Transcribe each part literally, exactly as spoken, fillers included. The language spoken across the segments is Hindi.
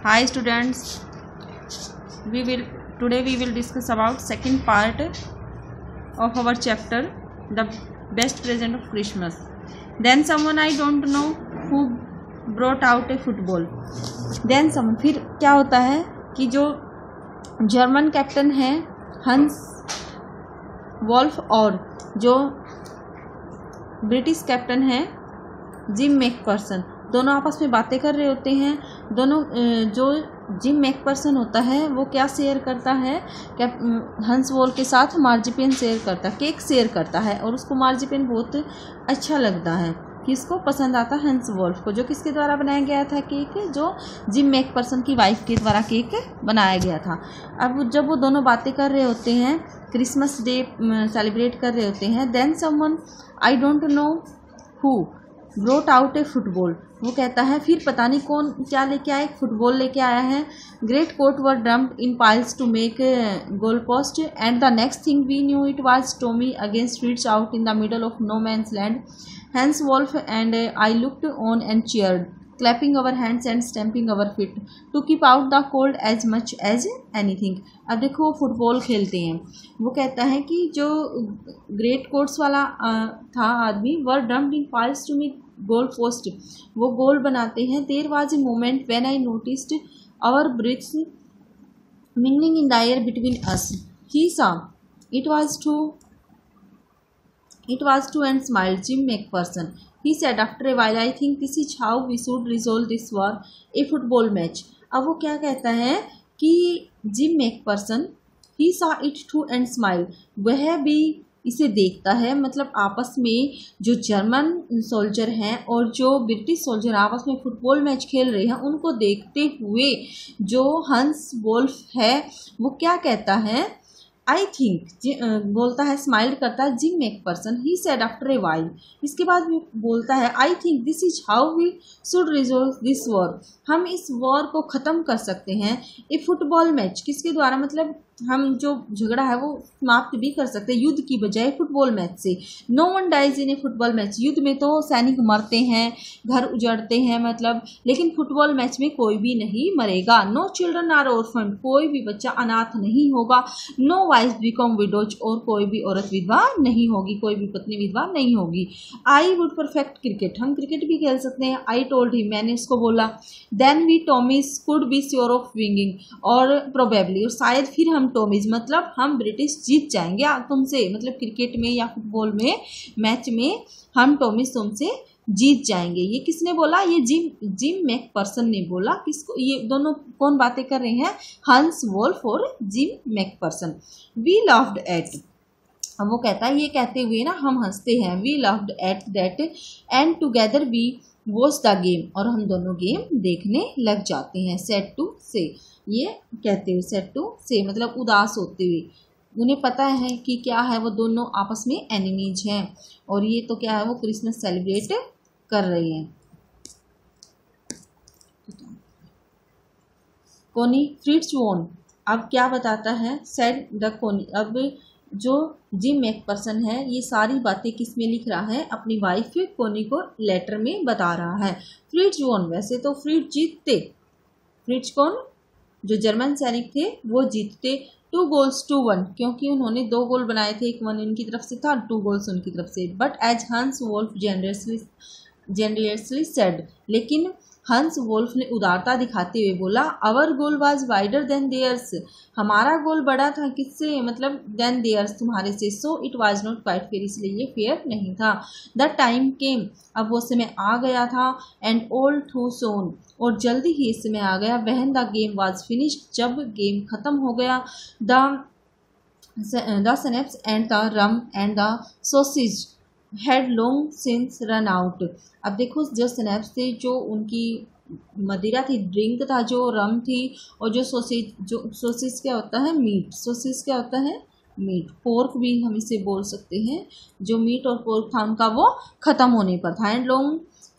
Hi students, we will today we will discuss about second part of our chapter, the best present of Christmas. Then someone I don't know who brought out a football. Then someone, फिर क्या होता है कि जो जर्मन कैप्टन है हंस वॉल्फ और जो ब्रिटिश कैप्टन है जिम मैकफर्सन, दोनों आपस में बातें कर रहे होते हैं। दोनों जो जिम मैकफर्सन होता है वो क्या शेयर करता है, क्या हंस वॉल्फ के साथ मार्जिपेन शेयर करता है, केक शेयर करता है और उसको मार्जिपेन बहुत अच्छा लगता है। किसको पसंद आता है? हंस वॉल्फ को। जो किसके द्वारा बनाया गया था केक? जो जिम मैकफर्सन की वाइफ के द्वारा केक बनाया गया था। अब जब वो दोनों बातें कर रहे होते हैं, क्रिसमस डे सेलिब्रेट कर रहे होते हैं, then someone I don't know who brought out a football, वो कहता है फिर पता नहीं कौन क्या लेके आया, फुटबॉल लेके आया है। Great coat were dumped in piles to make goal post and the next thing we knew it was Tommy against Fritz out in the middle of no man's land. Hans Wolf and uh, I looked on and cheered, clapping our hands and stamping our feet to keep out the cold as much as anything. अब देखो वो फुटबॉल खेलते हैं। वो कहता है कि जो ग्रेट कोट्स वाला आ, था आदमी, were dumped in piles to make goal post, वो गोल बनाते हैं। There was a moment when I noticed our breaths mingling in the air between us. He saw it was too It was true and smiled. Jim McPherson, he said after a while, I think this is how we should resolve this war, a football match. अब वो क्या कहता है कि Jim McPherson he saw it too and smiled, वह भी इसे देखता है। मतलब आपस में जो जर्मन सोल्जर हैं और जो ब्रिटिश सोल्जर आपस में फुटबॉल मैच खेल रहे हैं, उनको देखते हुए जो हंस वॉल्फ है वो क्या कहता है, आई थिंक बोलता है, स्माइल्ड करता है Jim McPherson. He said after a while, इसके बाद भी बोलता है I think this is how we should resolve this war, हम इस वॉर को ख़त्म कर सकते हैं ए फुटबॉल मैच, किसके द्वारा? मतलब हम जो झगड़ा है वो समाप्त भी कर सकते हैं युद्ध की बजाय फुटबॉल मैच से। No one dies in a football match, युद्ध में तो सैनिक मरते हैं, घर उजड़ते हैं मतलब, लेकिन फुटबॉल मैच में कोई भी नहीं मरेगा। नो चिल्ड्रन आर ऑर्फन, कोई भी बच्चा अनाथ नहीं होगा। नो वाइफ बिकम विडोज, और कोई भी औरत विधवा नहीं होगी, कोई भी पत्नी विधवा नहीं होगी। आई वुड परफेक्ट क्रिकेट, हम क्रिकेट भी खेल सकते हैं। आई टोल्ड हिम, मैंने इसको बोला। Then we Tommies could be sure of winning, और प्रोबेबली, और शायद फिर हम टॉमीज मतलब हम ब्रिटिश जीत जाएंगे तुमसे, मतलब क्रिकेट में या फुटबॉल में मैच में हम टॉमीज तुमसे जीत जाएंगे। ये किसने बोला? ये जिम जिम मैकफर्सन ने बोला। किसको? ये दोनों कौन बातें कर रहे हैं? हंस वॉल्फ और Jim McPherson. We loved at, अब वो कहता है, ये कहते हुए ना हम हंसते हैं। We loved at that and together we watch the game, और हम दोनों गेम देखने लग जाते हैं। सेड टू से, ये कहते हुए, सेड टू से मतलब उदास होते हुए। उन्हें पता है कि क्या है, वो दोनों आपस में एनिमीज हैं और ये तो क्या है, वो क्रिसमस सेलिब्रेट कर रहे हैं। कोनी फ्रिट्ज वोन, अब क्या बताता है? सेड द कोनी, अब जो जिम मैकफर्सन है ये सारी बातें किस में लिख रहा है? अपनी वाइफ कोनी को लेटर में बता रहा है। फ्रिट्ज वोन, वैसे तो फ्रिट्ज जीतते, फ्रिट्ज कौन? जो जर्मन सैनिक थे वो जीतते। टू गोल्स टू वन, क्योंकि उन्होंने दो गोल बनाए थे, एक वन इनकी तरफ से था, टू गोल्स उनकी तरफ से। But as Hans Wolf generously generously said, लेकिन हंस वॉल्फ ने उदारता दिखाते हुए बोला, our goal was wider than theirs, हमारा गोल बड़ा था किससे? मतलब देन देयर्स, तुम्हारे से। So it was not quite fair, इसलिए ये फेयर नहीं था। द टाइम केम, अब वो समय आ गया था। एंड ऑल टू सोन, और जल्दी ही इस समय आ गया। When the game was finished, जब गेम खत्म हो गया। The the schnapps and the rum and the sausage had long since run out, अब देखो जो स्नैप्स थे, जो उनकी मदिरा थी, ड्रिंक था, जो रम थी, और जो सोसेज, जो सोसेज क्या होता है? मीट। सोसेज क्या होता है? मीट। पोर्क भी हम इसे बोल सकते हैं। जो मीट और पोर्क था उनका वो ख़त्म होने पर था। And long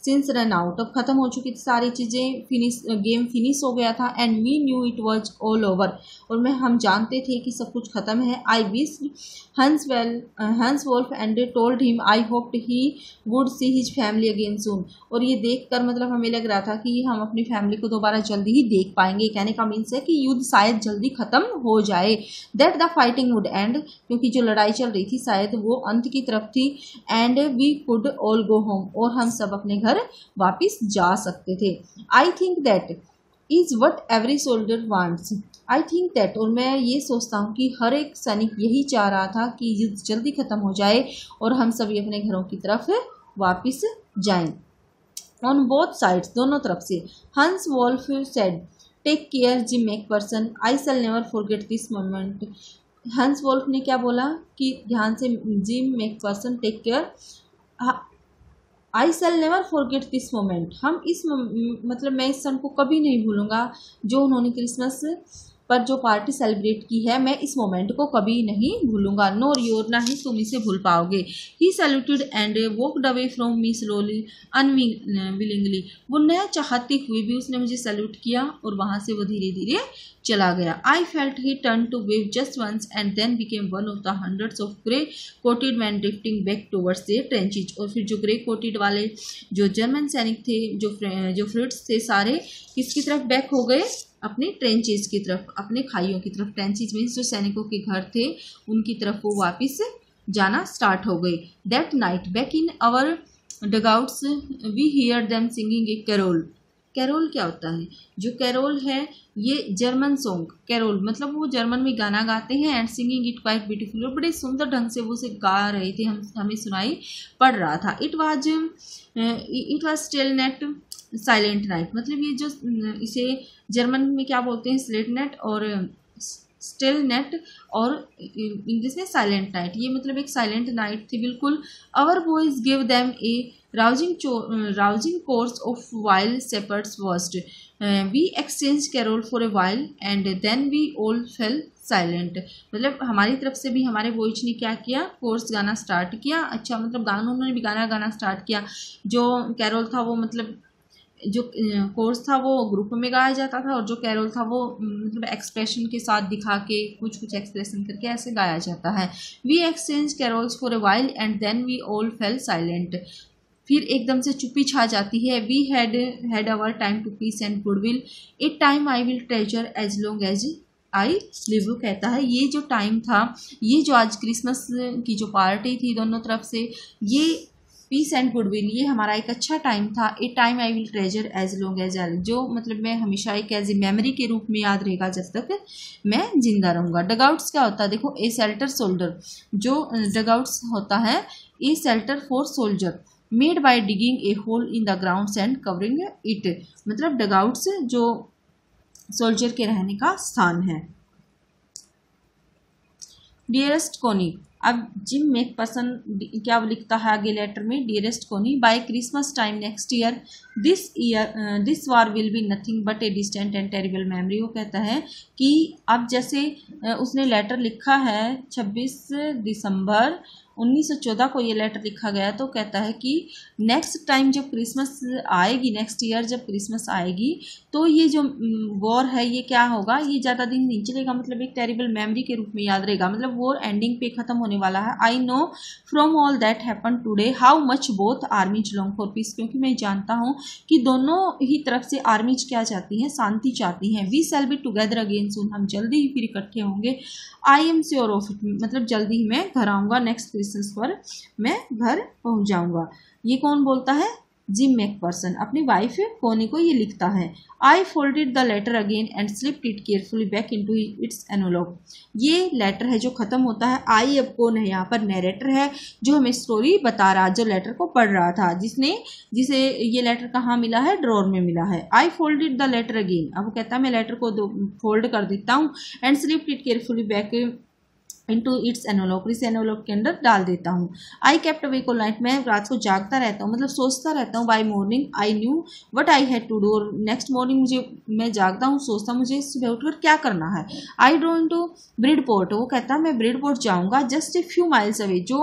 since run out, अब खत्म हो चुकी थी सारी चीज़ें, फिनिश गेम फिनिश हो गया था। And we knew it was all over, और मैं हम जानते थे कि सब कुछ खत्म है। I wish Hans well Hans Wolf and told him I hoped he would see his family again soon, और ये देख कर मतलब हमें लग रहा था कि हम अपनी फैमिली को दोबारा जल्दी ही देख पाएंगे। कहने का मीन्स है कि युद्ध शायद जल्दी खत्म हो जाए। That the fighting would end, क्योंकि जो लड़ाई चल रही थी शायद वो अंत की तरफ थी। And we could all go home, और हम सब अपने घर वापिस जा सकते थे। I think that is what every soldier wants, I think that, और मैं ये सोचता हूँ कि हर एक सैनिक यही चाह रहा था कि युद्ध जल्दी खत्म हो जाए और हम सभी अपने घरों की तरफ वापिस जाएं। ऑन बोथ साइड्स, दोनों तरफ से। Hans Wolf said take care Jim McPherson, I shall never forget this moment. Hans Wolf ने क्या बोला कि ध्यान से, Jim McPherson take care, I shall never forget this moment, हम इस मतलब मैं इस क्षण को कभी नहीं भूलूंगा जो उन्होंने क्रिसमस पर जो पार्टी सेलिब्रेट की है, मैं इस मोमेंट को कभी नहीं भूलूंगा। नोर योर, ना ही तुम इसे भूल पाओगे। He saluted and walked away from me slowly unwillingly, वो न चाहते हुए भी उसने मुझे सैल्यूट किया और वहां से वो धीरे धीरे चला गया। I felt he turn to wave just once and then became one of the hundreds of grey coated men drifting back towards their trenches, और फिर जो ग्रे कोटेड वाले जो जर्मन सैनिक थे, जो जो फ्लूट्स थे, सारे किसकी तरफ बैक हो गए, अपने ट्रेंचेज की तरफ, अपने खाइयों की तरफ। ट्रेंचेज मीन्स जो सैनिकों के घर थे उनकी तरफ वो वापस जाना स्टार्ट हो गई। That night back in our dugouts we hear them singing a carol. Carol क्या होता है? जो कैरोल है ये जर्मन सॉन्ग, कैरोल मतलब वो जर्मन में गाना गाते हैं, and singing it quite beautiful, बड़े सुंदर ढंग से वो उसे गा रहे थे, हम हमें सुनाई पड़ रहा था। It was it was Stille Nacht silent night, मतलब ये जो इसे जर्मन में क्या बोलते हैं, स्लेट नेट और स्टिल नेट, और इंग्लिश में साइलेंट नाइट, ये मतलब एक साइलेंट नाइट थी बिल्कुल। Our boys give them a rousing rousing chorus of wild shepherds watched, we exchange carol for a while and then we all fell silent, मतलब हमारी तरफ से भी हमारे बॉयज ने क्या किया, कोर्स गाना स्टार्ट किया। अच्छा, मतलब गानों उन्होंने भी गाना गाना स्टार्ट किया। जो कैरोल था वो मतलब जो कोर्स था वो ग्रुप में गाया जाता था, और जो कैरोल था वो मतलब एक्सप्रेशन के साथ दिखा के कुछ कुछ एक्सप्रेशन करके ऐसे गाया जाता है। We exchange carols for a while and then we all fell silent, फिर एकदम से चुप्पी छा जाती है। We had had our time to peace and goodwill, a time I will treasure as long as I live, कहता है ये जो टाइम था, ये जो आज क्रिसमस की जो पार्टी थी दोनों तरफ से, ये पीस एंड गुडविल, ये हमारा एक अच्छा टाइम था। A time I will treasure as long as I, जो मतलब मैं हमेशा एक एज ए मेमोरी के रूप में याद रहेगा जब तक मैं जिंदा रहूँगा। डगआउट्स क्या होता है? देखो, ए शेल्टर सोल्जर, जो डगआउट्स होता है a shelter for soldier made by digging a hole in the ground and covering it, मतलब डगआउट्स जो सोल्जर के रहने का स्थान है। डियरेस्ट कोनी, अब जिम मैकफर्सन क्या लिखता है आगे लेटर में, dearest Connie, by Christmas time next year this year this war will be nothing but a distant and terrible memory. वो कहता है कि अब जैसे उसने लेटर लिखा है छब्बीस दिसंबर उन्नीस सौ चौदह को ये लेटर लिखा गया, तो कहता है कि नेक्स्ट टाइम जब क्रिसमस आएगी, नेक्स्ट ईयर जब क्रिसमस आएगी, तो ये जो वॉर है ये क्या होगा, ये ज़्यादा दिन नहीं चलेगा, मतलब एक टेरिबल मेमोरी के रूप में याद रहेगा, मतलब वॉर एंडिंग पे ख़त्म होने वाला है। I know from all that happen today how much both armies long for peace, क्योंकि मैं जानता हूँ कि दोनों ही तरफ से आर्मीज क्या चाहती हैं, शांति चाहती हैं। We shall be together again soon, हम जल्दी ही फिर इकट्ठे होंगे। I am sure of it, मतलब जल्दी ही मैं घर आऊँगा, नेक्स्ट क्रिसमस पर मैं घर पहुँच जाऊँगा। ये कौन बोलता है? जिम मैकफर्सन अपनी वाइफ कोनी को ये लिखता है। I folded the letter again and slipped it carefully back into its envelope, ये लेटर है जो खत्म होता है। आई अब कौन है यहाँ पर? नरेटर है जो हमें स्टोरी बता रहा, जो लेटर को पढ़ रहा था, जिसने जिसे ये लेटर कहाँ मिला है? ड्रॉर में मिला है। I folded the letter again, अब वो कहता है मैं लेटर को फोल्ड कर देता हूँ, and slipped it carefully back into its envelope, इस एनवेलप के अंदर डाल देता हूँ। I kept awake all night, मैं रात को जागता रहता हूँ, मतलब सोचता रहता हूँ। By morning I knew what I had to do, और नेक्स्ट मॉर्निंग मुझे मैं जागता हूँ, सोचता मुझे सुबह उठकर क्या करना है। आई डोंट टू ब्रिडपोर्ट, वो कहता है मैं ब्रिडपोर्ट जाऊँगा, just a few miles away, जो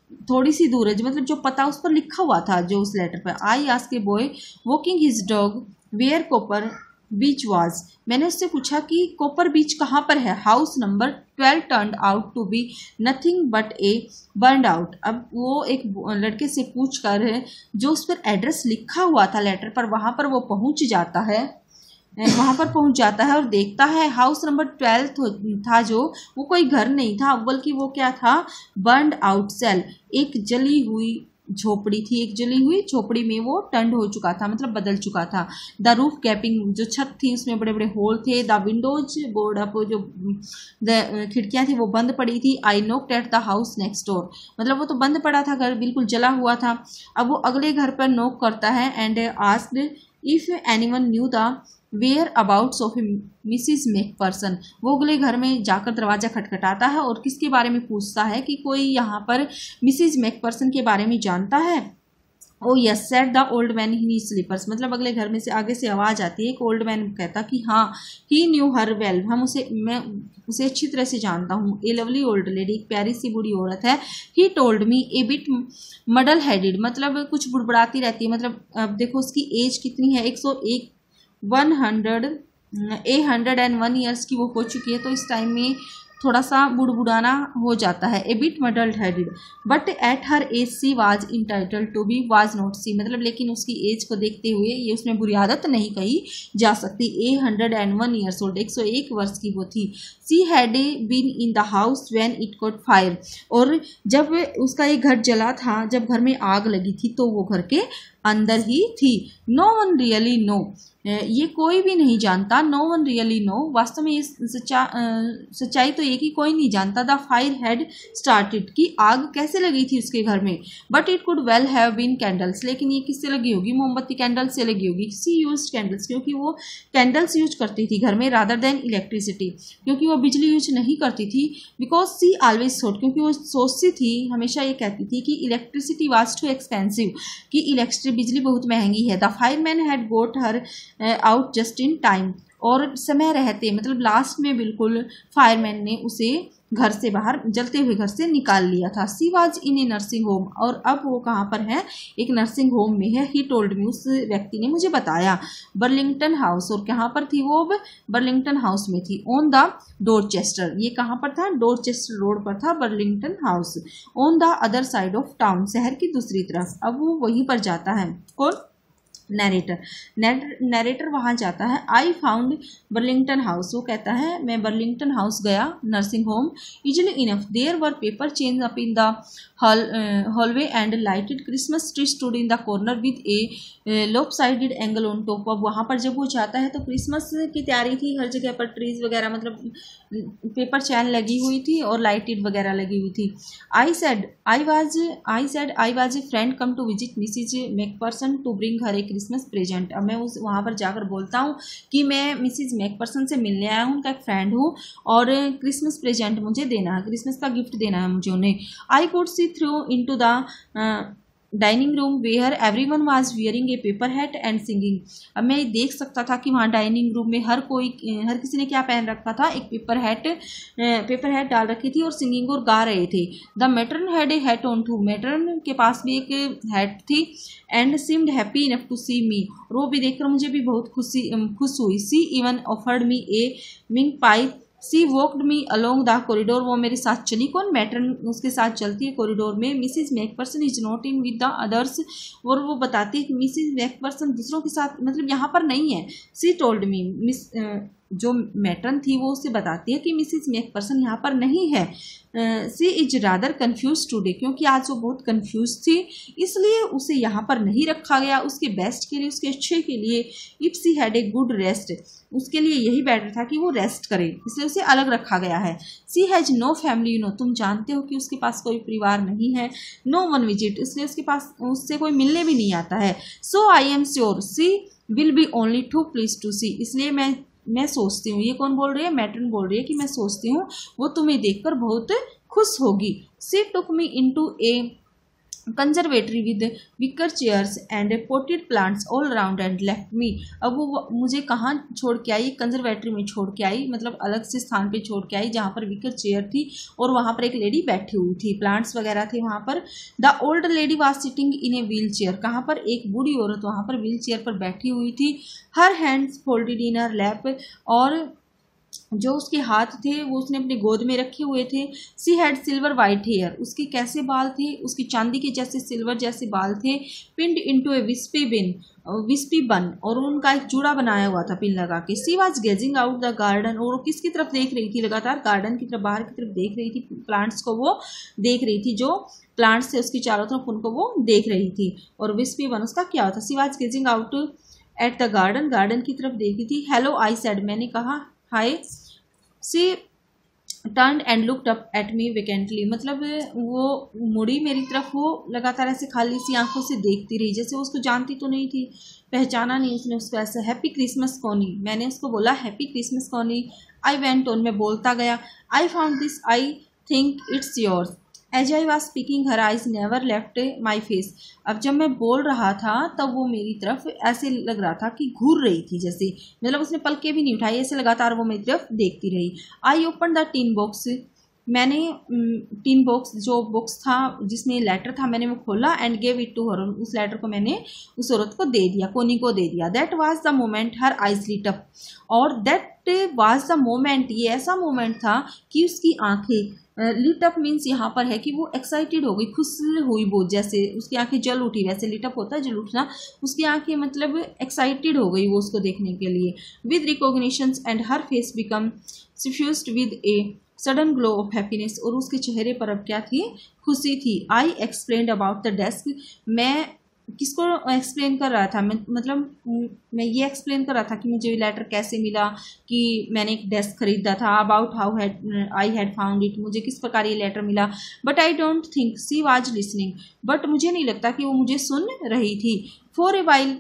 थोड़ी सी दूर है, मतलब जो पता उस पर लिखा हुआ था जो उस लेटर पर। I ask a boy walking his dog where Copper Beech was. मैंने उससे पूछा कि कॉपर बीच कहाँ पर है। House number twelve turned out to be nothing but a burned out. अब वो एक लड़के से पूछ कर जो उस पर एड्रेस लिखा हुआ था लेटर पर वहाँ पर वो पहुँच जाता है, वहाँ पर पहुँच जाता है और देखता है हाउस नंबर ट्वेल्व था जो वो कोई घर नहीं था, बल्कि वो क्या था, बर्नड आउट सेल, एक जली हुई झोपड़ी थी। एक जली हुई झोपड़ी में वो टर्न हो चुका था, मतलब बदल चुका था। द रूफ गैपिंग, जो छत थी उसमें बड़े बड़े होल थे। द विंडोज बोर्ड अप, जो खिड़कियां थी वो बंद पड़ी थी। I knocked at the house next door, मतलब वो तो बंद पड़ा था, घर बिल्कुल जला हुआ था। अब वो अगले घर पर नॉक करता है and asked if anyone knew the whereabouts of Mrs McPherson. वो अगले घर में जाकर दरवाजा खटखटाता है और किसके बारे में पूछता है कि कोई यहाँ पर मिसिज मैकपर्सन के बारे में जानता है। Oh yes said the old man in his slippers, मतलब अगले घर में से आगे से आवाज़ आती है। एक ओल्ड मैन कहता कि हाँ ही न्यू हर वेल, हम उसे मैं उसे अच्छी तरह से जानता हूँ। ए लवली ओल्ड लेडी, एक प्यारी सी बूढ़ी औरत है। He told me a bit muddle headed, मतलब कुछ बुड़बुड़ाती रहती है। मतलब अब देखो उसकी एज कितनी है, एक सौ एक one hundred a hundred and one years की वो हो चुकी है, तो इस टाइम में थोड़ा सा बुड़बुड़ाना हो जाता है। A bit muddled headed but at her age she was entitled to be was not she, मतलब लेकिन उसकी एज को देखते हुए ये उसमें बुरी आदत नहीं कही जा सकती। A hundred and one years old, एक सौ एक वर्ष की वो थी। She had been in the house when it caught fire, और जब उसका एक घर जला था, जब घर में आग लगी थी तो वो घर के अंदर ही थी। नो वन रियली नो, ये कोई भी नहीं जानता। नो वन रियली नो, वास्तव में ये सच्चा सच्चाई तो ये कि कोई नहीं जानता। द फायर हैड स्टार्टेड, कि आग कैसे लगी थी उसके घर में। But it could well have been candles, लेकिन ये किससे लगी होगी, मोमबत्ती कैंडल से लगी होगी। सी यूज कैंडल्स, क्योंकि वो कैंडल्स यूज करती थी घर में, रादर देन इलेक्ट्रिसिटी, क्योंकि वो बिजली यूज नहीं करती थी। बिकॉज सी ऑलवेज थॉट, क्योंकि वो सोचती थी, हमेशा ये कहती थी कि इलेक्ट्रिसिटी वाज टू एक्सपेंसिव, कि इलेक्ट्रिक बिजली बहुत महंगी है। The fireman had got her out just in time, और समय रहते, मतलब लास्ट में बिल्कुल फायरमैन ने उसे घर से बाहर, जलते हुए घर से निकाल लिया था। She was in a nursing home, और अब वो कहाँ पर है, एक नर्सिंग होम में है। ही टोल्ड मी, उस व्यक्ति ने मुझे बताया। बर्लिंगटन हाउस, और कहाँ पर थी वो, अब बर्लिंगटन हाउस में थी। ऑन द डोरचेस्टर, ये कहाँ पर था, डोरचेस्टर रोड पर था Burlington house. On the other side of town, शहर की दूसरी तरफ। अब वो वहीं पर जाता है। कौन, नरेटर नरेटर वहाँ जाता है। आई फाउंड बर्लिंगटन हाउस, वो कहता है मैं बर्लिंगटन हाउस गया, nursing home. Easily enough there were paper chains up in the hallway and lighted Christmas tree stood in the corner with a lopsided angle on top. अब वहाँ पर जब वो जाता है तो क्रिसमस की तैयारी थी, हर जगह पर ट्रीज वगैरह, मतलब पेपर चैन लगी हुई थी और लाइटेड वगैरह लगी हुई थी। I said I was I said I was a friend come to visit Mrs McPherson to bring her a Christmas present. अब मैं उस वहाँ पर जाकर बोलता हूँ कि मैं मिसिज मैकपर्सन से मिलने आया हूँ, उनका एक फ्रेंड हूँ, और क्रिसमस प्रेजेंट मुझे देना है, क्रिसमस का गिफ्ट देना है मुझे उन्हें। I could see through into the dining room where everyone was wearing a paper hat and singing. अब मैं देख सकता था कि वहाँ डाइनिंग रूम में हर कोई, हर किसी ने क्या पहन रखा था, एक पेपर हैट पेपर हैट डाल रखी थी और सिंगिंग और गा रहे थे। The matron had a hat on too, matron के पास भी एक हैट थी। And seemed happy enough to see me, और वो भी देखकर मुझे भी बहुत खुशी खुश हुई। She even offered me a mince pie. She walked me along the corridor, वो मेरे साथ चली। कौन, मैट्रन उसके साथ चलती है कॉरिडोर में। Mrs McPherson is not in with the others, और वो बताती है कि मिसिज मैकपर्सन दूसरों के साथ, मतलब यहाँ पर नहीं है। सी टोल्ड मी, मिस जो मैट्रन थी वो उसे बताती है कि मिसिज मैकपर्सन यहाँ पर नहीं है। She is rather confused today, क्योंकि आज वो बहुत कन्फ्यूज थी, इसलिए उसे यहाँ पर नहीं रखा गया। उसके बेस्ट के लिए, उसके अच्छे के लिए। If she had a good rest, उसके लिए यही बेटर था कि वो रेस्ट करे, इसलिए उसे अलग रखा गया है। She has no family, you know, तुम जानते हो कि उसके पास कोई परिवार नहीं है। नो वन विजिट, इसलिए उसके पास उससे कोई मिलने भी नहीं आता है। So I am sure she will be only too pleased to see, इसलिए मैं मैं सोचती हूँ, ये कौन बोल रही है, मैट्रन बोल रही है कि मैं सोचती हूँ वो तुम्हें देखकर बहुत खुश होगी। She took me into a conservatory with wicker chairs and potted plants all around and left me. अब वो मुझे कहाँ छोड़ के आई, कंजर्वेटरी में छोड़ के आई, मतलब अलग से स्थान पे छोड़ के आई जहाँ पर विकर चेयर थी और वहाँ पर एक लेडी बैठी हुई थी, प्लांट्स वगैरह थे वहाँ पर। The old lady was sitting in a wheel chair, कहाँ पर एक बूढ़ी औरत वहाँ पर व्हील चेयर पर बैठी हुई थी। Her hands folded in her lap, और जो उसके हाथ थे वो उसने अपनी गोद में रखे हुए थे। She had silver white hair, उसके कैसे बाल थे, उसकी चांदी के जैसे सिल्वर जैसे बाल थे। पिंड इनटू ए विस्पी बिन विस्पी बन, और उनका एक जूड़ा बनाया हुआ था पिन लगा के। She was gazing out the garden, और वो किसकी तरफ देख रही थी, लगातार गार्डन की तरफ, बाहर की तरफ देख रही थी। प्लांट्स को वो देख रही थी, जो प्लांट्स थे उसकी चारों तरफ उनको वो देख रही थी। और विस्पी बन उसका क्या होता, she was gazing out at the garden, garden की तरफ देख रही थी। हेलो आई सेड, मैंने कहा hi. She turn and looked up at me vacantly, मतलब वो मुड़ी मेरी तरफ, वो लगातार ऐसे खाली सी आंखों से देखती रही, जैसे उसको जानती तो नहीं थी, पहचाना नहीं उसने उसको ऐसा। हैप्पी क्रिसमस कॉनी, मैंने उसको बोला happy Christmas Connie. I went on, मैं बोलता गया। I found this, I think it's yours. As I was speaking her eyes never left my face, अब जब मैं बोल रहा था तब वो मेरी तरफ ऐसे लग रहा था कि घूर रही थी, जैसे मतलब उसने पलके भी नहीं उठाई, ऐसे लगातार वो मेरी तरफ देखती रही। I open the tin box, मैंने टीन बॉक्स जो बॉक्स था जिसमें लेटर था मैंने वो खोला। And gave it to her, उस लेटर को मैंने उस औरत को दे दिया, कोनी को दे दिया। That was the moment her eyes lit up, और दैट वाज द मोमेंट, ये ऐसा मोमेंट था कि उसकी आंखें, लिट अप मीन्स यहाँ पर है कि वो एक्साइटेड हो गई, खुश हुई बहुत, जैसे उसकी आंखें जल उठी, वैसे लिट अप होता है जल उठना, उसकी आंखें मतलब एक्साइटेड हो गई वो उसको देखने के लिए। With recognitions and her face become suffused with a sudden glow of happiness, और उसके चेहरे पर अब क्या थी, खुशी थी। I explained about the desk, मैं किसको एक्सप्लेन कर रहा था, मैं मतलब मैं ये एक्सप्लेन कर रहा था कि मुझे लेटर कैसे मिला, कि मैंने एक डेस्क खरीदा था। About how had I had found it, मुझे किस प्रकार ये लेटर मिला। But I don't think she was listening, but मुझे नहीं लगता कि वो मुझे सुन रही थी। For a while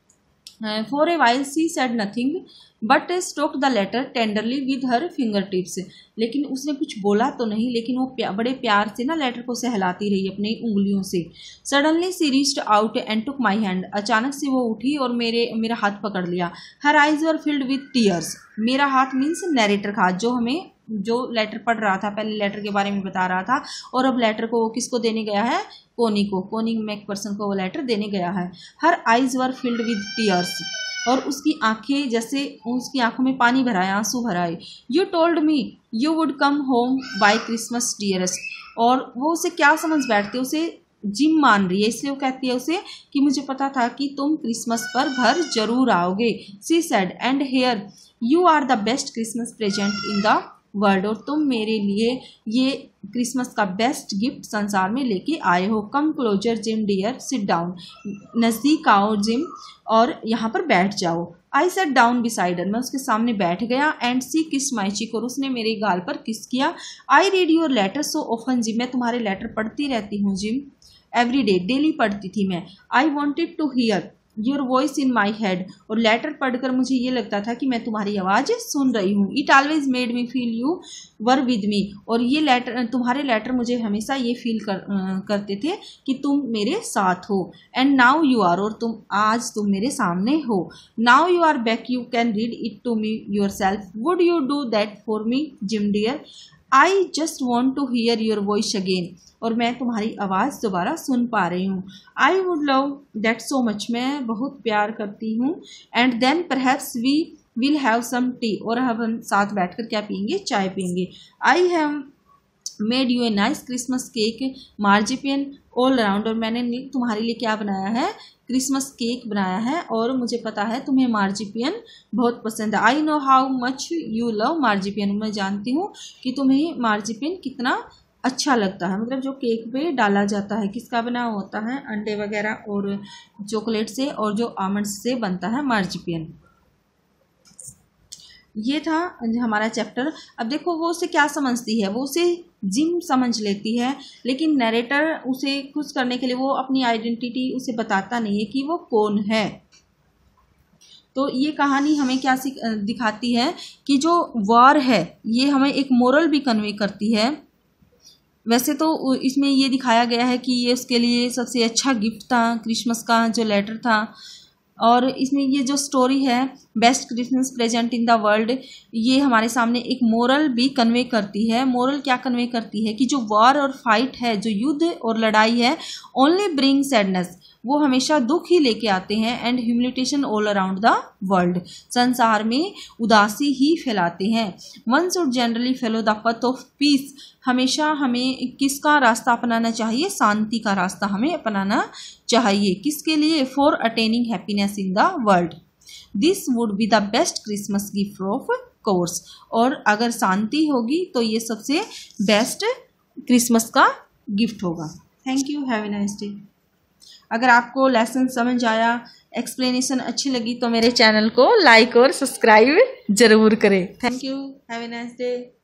for a while she said nothing but stroke the letter tenderly with her finger tips, लेकिन उसने कुछ बोला तो नहीं, लेकिन वो प्या, बड़े प्यार से ना लेटर को सहलाती रही अपनी उंगलियों से। Suddenly she reached out and took my hand, अचानक से वो उठी और मेरे मेरा हाथ पकड़ लिया। Her eyes were filled with tears, मेरा हाथ मीन्स नरेटर का हाथ, जो हमें जो लेटर पढ़ रहा था, पहले लेटर के बारे में बता रहा था, और अब लेटर को वो किसको देने गया है, कोनी को, कोनी मैक पर्सन को वो लेटर देने गया है। Her eyes were filled with tears, और उसकी आंखें जैसे, उसकी आंखों में पानी भरा है, आंसू भरा है। You told me you would come home by Christmas dearest, और वो उसे क्या समझ बैठते, उसे जिम मान रही है, इसलिए वो कहती है उसे कि मुझे पता था कि तुम क्रिसमस पर घर जरूर आओगे। She said and here you are the best Christmas present in the world, और तुम मेरे लिए ये क्रिसमस का बेस्ट गिफ्ट संसार में लेके आए हो। Come closer Jim dear, sit down, नज़दीक आओ जिम और यहाँ पर बैठ जाओ। I sat down beside her, मैं उसके सामने बैठ गया। एंड सी किस माई चीक, और उसने मेरे गाल पर किस किया। I read your letter so often Jim, मैं तुम्हारे लेटर पढ़ती रहती हूँ जिम, एवरी डे, डेली पढ़ती थी मैं। I wanted to hear your voice in my head, और लेटर पढ़कर मुझे ये लगता था कि मैं तुम्हारी आवाज़ सुन रही हूँ। It always made me feel you were with me, और ये लेटर, तुम्हारे लेटर मुझे हमेशा ये फील कर, uh, करते थे कि तुम मेरे साथ हो। एंड नाउ यू आर, और तुम आज तुम मेरे सामने हो। Now you are back, you can read it to me yourself. Would you do that for me Jim dear. I just want to hear your voice again, और मैं तुम्हारी आवाज़ दोबारा सुन पा रही हूँ। I would love that so much, मैं बहुत प्यार करती हूँ। And then perhaps we will have some tea, और हम साथ बैठकर क्या पियेंगे, चाय पियेंगे। I have made you a nice Christmas cake marzipan all around, और मैंने तुम्हारे लिए क्या बनाया है, क्रिसमस केक बनाया है, और मुझे पता है तुम्हें मार्जिपियन बहुत पसंद है। I know how much you love marzipan, मैं जानती हूँ कि तुम्हें मार्जिपियन कितना अच्छा लगता है। मतलब जो केक पे डाला जाता है, किसका बना होता है, अंडे वगैरह और चॉकलेट से, और जो आमंड्स से बनता है मार्जिपियन। ये था हमारा चैप्टर। अब देखो वो उसे क्या समझती है, वो उसे जिम समझ लेती है, लेकिन नरेटर उसे खुश करने के लिए वो अपनी आइडेंटिटी उसे बताता नहीं है कि वो कौन है। तो ये कहानी हमें क्या दिखाती है कि जो वॉर है ये हमें एक मोरल भी कन्वे करती है। वैसे तो इसमें ये दिखाया गया है कि ये उसके लिए सबसे अच्छा गिफ्ट था, क्रिसमस का जो लेटर था। और इसमें ये जो स्टोरी है best Christmas present in the world, ये हमारे सामने एक मोरल भी कन्वे करती है। मोरल क्या कन्वे करती है कि जो वॉर और फाइट है, जो युद्ध और लड़ाई है, ओनली ब्रिंग सैडनेस, वो हमेशा दुख ही लेके आते हैं, and humiliation all around the world, संसार में उदासी ही फैलाते हैं। One should generally follow the path of peace, हमेशा हमें किसका रास्ता अपनाना चाहिए? शांति का रास्ता हमें अपनाना चाहिए। किसके लिए? For attaining happiness in the world. This would be the best Christmas gift of course, और अगर शांति होगी तो ये सबसे बेस्ट क्रिसमस का गिफ्ट होगा। Thank you, have a nice day. अगर आपको लेसन समझ आया, एक्सप्लेनेशन अच्छी लगी तो मेरे चैनल को लाइक और सब्सक्राइब जरूर करें। Thank you, have a nice day.